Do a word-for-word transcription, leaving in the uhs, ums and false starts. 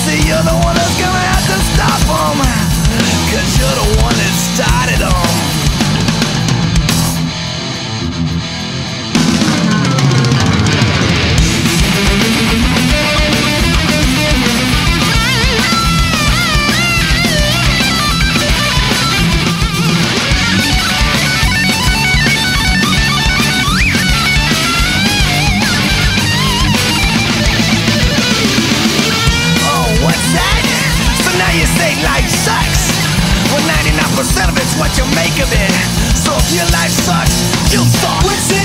See, you're the one that's gonna have to stop them, 'cause you're the one that started them. Life sucks. Well, ninety-nine percent of it's what you make of it. So if your life sucks, you suck.